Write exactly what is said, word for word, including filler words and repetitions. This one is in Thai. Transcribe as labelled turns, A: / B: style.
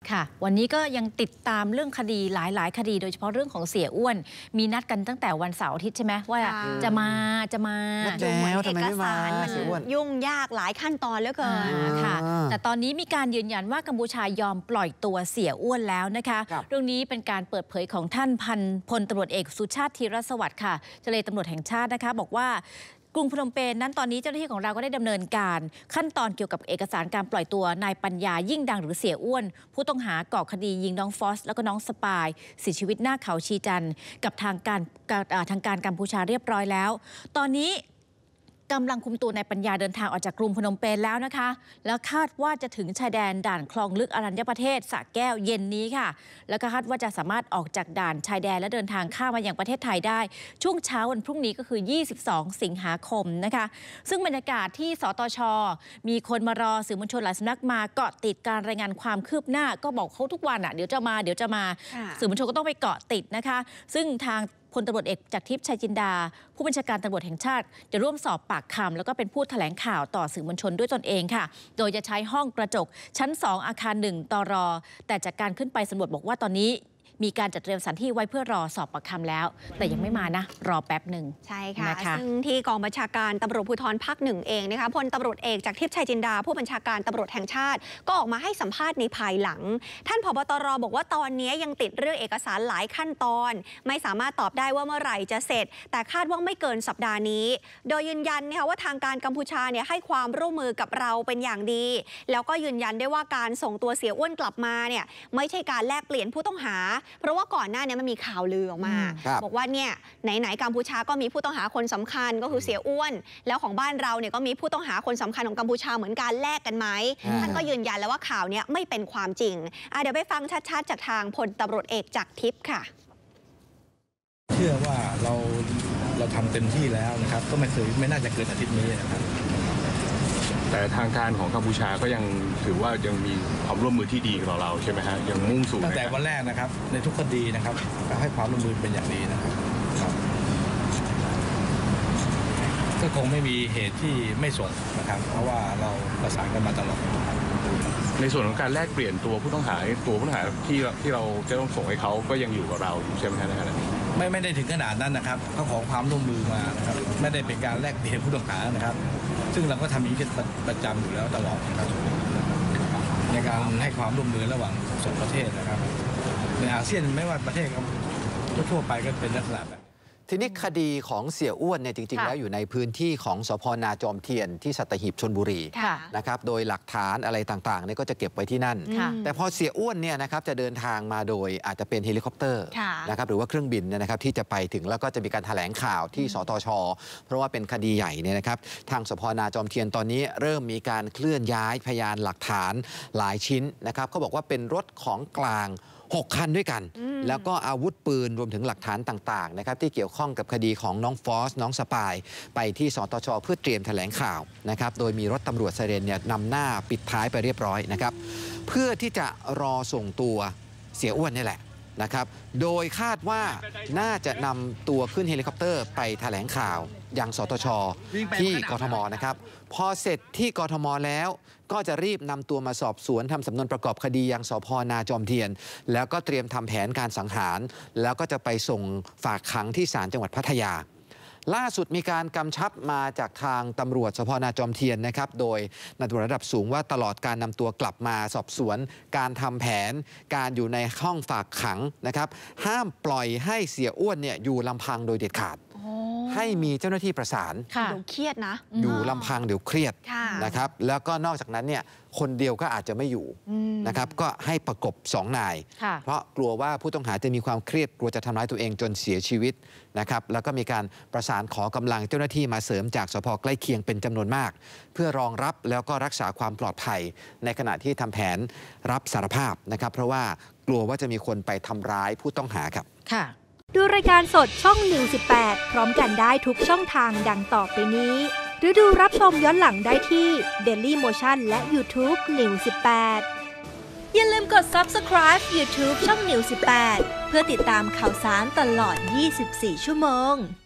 A: ค่ะวันนี้ก็ยังติดตามเรื่องคดีหลายๆคดีโดยเฉพาะเรื่องของเสียอ้วนมีนัดกันตั้งแต่วันเสาร์อาทิตย์ใช่ไหมว่าจะมาจะมา
B: ดูเหมือนเอกสารมันยุ่งยากหลายขั้นตอนเหลือเกิน
A: ค่ะแต่ตอนนี้มีการยืนยันว่ากัมพูชายอมปล่อยตัวเสียอ้วนแล้วนะคะเรื่องนี้เป็นการเปิดเผยของท่านพันพลตำรวจเอกสุชาติธีรสวัสดิ์ค่ะเจรตำรวจแห่งชาตินะคะบอกว่ากรุงพนมเปญนั้นตอนนี้เจ้าหน้าที่ของเราก็ได้ดำเนินการขั้นตอนเกี่ยวกับเอกสารการปล่อยตัวนายปัญญายิ่งดังหรือเสียอ้วนผู้ต้องหาก่อคดียิงน้องฟอสแล้วก็น้องสปายเสียชีวิตหน้าเขาชีจันทร์กับทางการทางการกัมพูชาเรียบร้อยแล้วตอนนี้กำลังคุมตัวนายปัญญาเดินทางออกจากกรุงพนมเปญแล้วนะคะแล้วคาดว่าจะถึงชายแดนด่านคลองลึกอรัญญประเทศสระแก้วเย็นนี้ค่ะแล้วก็คาดว่าจะสามารถออกจากด่านชายแดนและเดินทางข้ามมายังประเทศไทยได้ช่วงเช้าวันพรุ่งนี้ก็คือยี่สิบสองสิงหาคมนะคะซึ่งบรรยากาศที่สตช.มีคนมารอสื่อมวลชนหลายสำนักมาเกาะติดการรายงานความคืบหน้าก็บอกเขาทุกวันอ่ะเดี๋ยวจะมาเดี๋ยวจะมาสื่อมวลชนก็ต้องไปเกาะติดนะคะซึ่งทางพลตำรวจเอกจากทิพย์ชัยจินดาผู้บัญชาการตำรวจแห่งชาติจะร่วมสอบปากคำแล้วก็เป็นผู้แถลงข่าวต่อสื่อมวลชนด้วยตนเองค่ะโดยจะใช้ห้องกระจกชั้นสองอาคารหนึ่งตรแต่จากการขึ้นไปสำรวจบอกว่าตอนนี้มีการจัดเตรียมสถานที่ไว้เพื่อรอสอบปากคำแล้วแต่ยังไม่มานะรอแป๊บหนึ่ง
B: ใช่ค่ะซึ่งที่กองบัญชาการตำรวจภูธรภาคหนึ่งเองนะคะพลตำรวจเอกจากทิพย์ชัยจินดาผู้บัญชาการตำรวจแห่งชาติก็ออกมาให้สัมภาษณ์ในภายหลังท่านผบ.ตร.บอกว่าตอนนี้ยังติดเรื่องเอกสารหลายขั้นตอนไม่สามารถตอบได้ว่าเมื่อไหร่จะเสร็จแต่คาดว่าไม่เกินสัปดาห์นี้โดยยืนยันนะคะว่าทางการกัมพูชาเนี่ยให้ความร่วมมือกับเราเป็นอย่างดีแล้วก็ยืนยันได้ว่าการส่งตัวเสียอ้วนกลับมาเนี่ยไม่ใช่การแลกเปลี่ยนผู้ต้องหาเพราะว่าก่อนหน้าเนี่ยมันมีข่าวลือออกมาบอกว่าเนี่ยไหนๆกัมพูชาก็มีผู้ต้องหาคนสำคัญก็คือเสียอ้วนแล้วของบ้านเราเนี่ยก็มีผู้ต้องหาคนสำคัญของกัมพูชาเหมือนกันแลกกันไหมท่านก็ยืนยันแล้วว่าข่าวนี้ไม่เป็นความจริงเดี๋ยวไปฟังชัดๆจากทางพลตำรวจเอกจากทิพย์ค่ะ
C: เชื่อว่าเราเราทำเต็มที่แล้วนะครับก็ไม่เคยไม่น่าจะเกินอาทิตย์นี้นะครับ
D: แต่ทางการของกัมพูชาก็ยังถือว่ายังมีความร่วมมือที่ดีกับเราใช่ไหมฮะยังมุ่งสู่
C: ตั้งแต่วันแรกนะครับในทุกคดีนะครับก็ให้ความร่วมมือเป็นอย่างดีนะครับก็คงไม่มีเหตุที่ไม่ส่งนะครับเพราะว่าเราประสานกันมาตลอด
D: ในส่วนของการแลกเปลี่ยนตัวผู้ต้องหาตัวผู้ต้องหาที่ที่เราจะต้องส่งให้เขาก็ยังอยู่กับเราใช่ไหมครับ
C: ไม่ไม่ได้ถึงขนาดนั้นนะครับเขาขอความร่วมมือมานะครับไม่ได้เป็นการแลกเปลี่ยนผู้ต้องหานะครับซึ่งเราก็ทำอย่างนี้ประจำอยู่แล้วตลอดนะครับในการให้ความร่วมมือระหว่างสองประเทศนะครับในอาเซียนไม่ว่าประเทศทั่วไปก็เป็นลักษณะแบบ
E: ทีนี้คดีของเสียอ้วนเนี่ยจริงๆแล้วอยู่ในพื้นที่ของสภ.นาจอมเทียนที่สัตหีบชลบุรีนะครับโดยหลักฐานอะไรต่างๆเนี่ยก็จะเก็บไว้ที่นั่นแต่พอเสียอ้วนเนี่ยนะครับจะเดินทางมาโดยอาจจะเป็นเฮลิคอปเตอร์นะครับหรือว่าเครื่องบินเนี่ยนะครับที่จะไปถึงแล้วก็จะมีการแถลงข่าวที่สตช.เพราะว่าเป็นคดีใหญ่เนี่ยนะครับทางสภ.นาจอมเทียนตอนนี้เริ่มมีการเคลื่อนย้ายพยานหลักฐานหลายชิ้นนะครับเขาบอกว่าเป็นรถของกลางหกคันด้วยกันแล้วก็อาวุธปืนรวมถึงหลักฐานต่างๆนะครับที่เกี่ยวข้องกับคดีของน้องฟอสน้องสปายไปที่สตช.เพื่อเตรียมแถลงข่าวนะครับโดยมีรถตำรวจไซเรนเนี่ยนำหน้าปิดท้ายไปเรียบร้อยนะครับเพื่อที่จะรอส่งตัวเสียอ้วนนี่แหละนะครับโดยคาดว่าน่าจะนำตัวขึ้นเฮลิคอปเตอร์ไปแถลงข่าวยังสตช.ที่กทมนะครับพอเสร็จที่กทมแล้วก็จะรีบนำตัวมาสอบสวนทำสำนวนประกอบคดียังสภ.นาจอมเทียนแล้วก็เตรียมทำแผนการสังหารแล้วก็จะไปส่งฝากขังที่ศาลจังหวัดพัทยาล่าสุดมีการกำชับมาจากทางตำรวจสภ.นาจอมเทียนนะครับโดยนายตำรวจระดับสูงว่าตลอดการนำตัวกลับมาสอบสวนการทำแผนการอยู่ในห้องฝากขังนะครับห้ามปล่อยให้เสียอ้วนเนี่ยอยู่ลำพังโดยเด็ดขาดให้มีเจ้าหน้าที่ประสาน
B: เดี๋ยวเครียดนะ
E: อยู่ลำพังเดี๋ยวเครียดนะครับแล้วก็นอกจากนั้นเนี่ยคนเดียวก็อาจจะไม่อยู่นะครับก็ให้ประกบสองนายเพราะกลัวว่าผู้ต้องหาจะมีความเครียดกลัวจะทำร้ายตัวเองจนเสียชีวิตนะครับแล้วก็มีการประสานขอกำลังเจ้าหน้าที่มาเสริมจากสภ.ใกล้เคียงเป็นจำนวนมากเพื่อรองรับแล้วก็รักษาความปลอดภัยในขณะที่ทำแผนรับสารภาพนะครับเพราะว่ากลัวว่าจะมีคนไปทำร้ายผู้ต้องหาครับ
F: ค่ะดูรายการสดช่องนิวสิบแปดพร้อมกันได้ทุกช่องทางดังต่อไปนี้หรือดูรับชมย้อนหลังได้ที่ Daily Motion และ YouTube นิวสิบแปดอย่าลืมกด Subscribe YouTube ช่องนิวสิบแปดเพื่อติดตามข่าวสารตลอดยี่สิบสี่ชั่วโมง